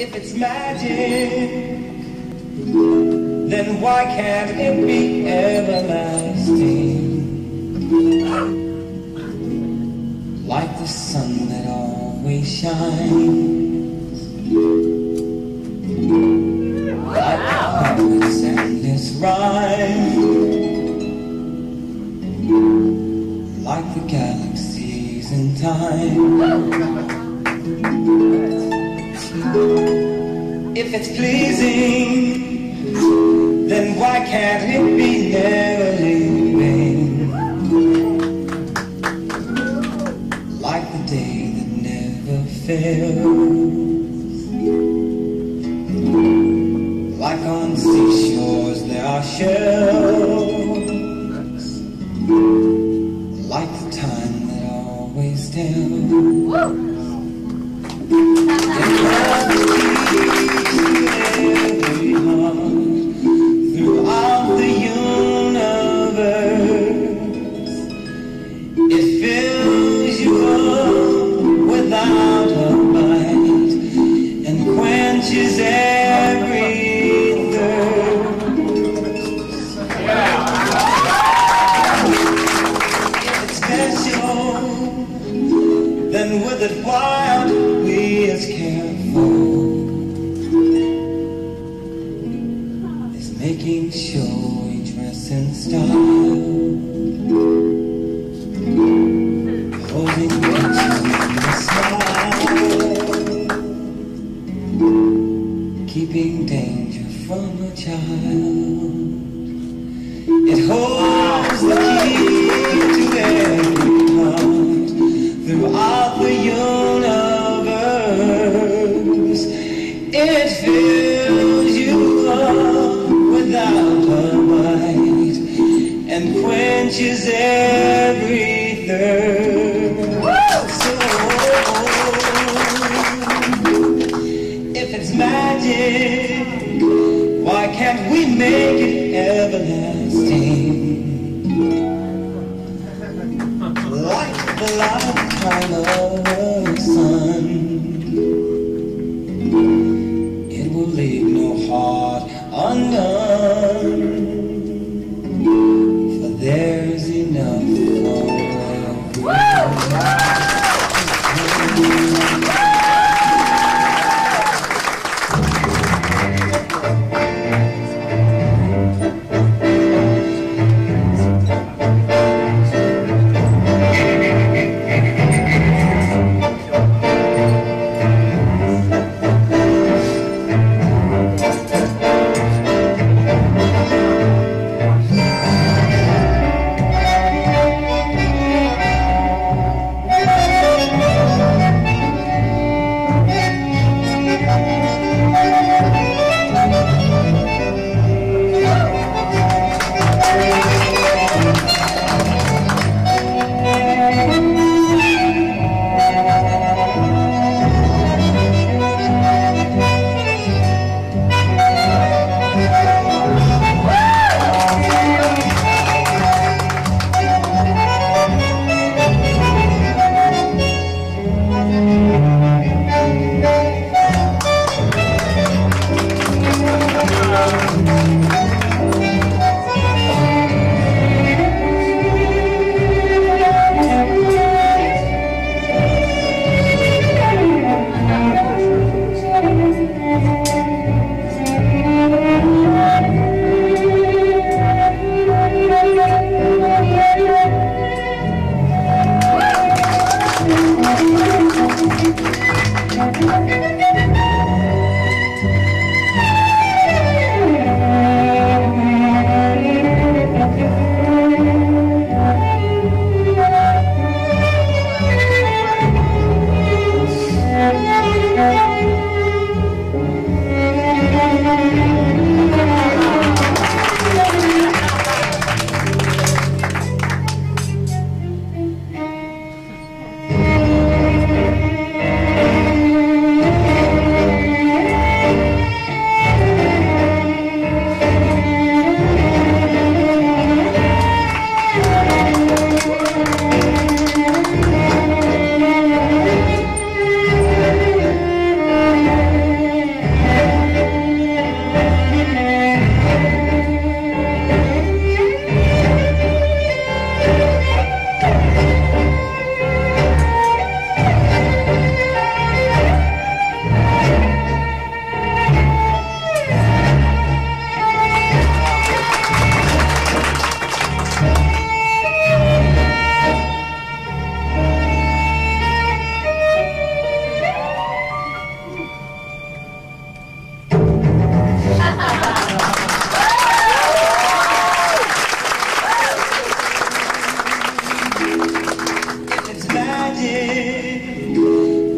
If it's magic, then why can't it be everlasting? Like the sun that always shines, like the poet's endless rhyme, like the galaxies in time. If it's pleasing, then why can't it be never leaving? Like the day that never fails, like on seashores there are shells, like the time that always tells. Throughout the universe, it fills you up without a bite and quenches every thirst. If it's special, then with it wild we as careful, making sure we dress in style, holding pictures in a smile, keeping danger from a child. It holds the key to every heart throughout the universe. It fills you up without a bite and quenches every thirst. So, if it's magic, why can't we make it everlasting? Like the lifetime of the sun, it will leave no heart undone, for there's enough for everyone.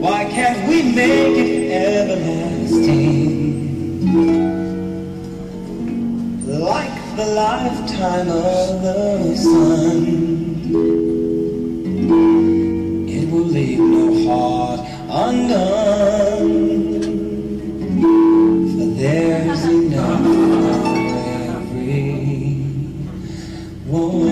Why can't we make it everlasting? Like the lifetime of the sun, it will leave no heart undone, for there's enough for every one.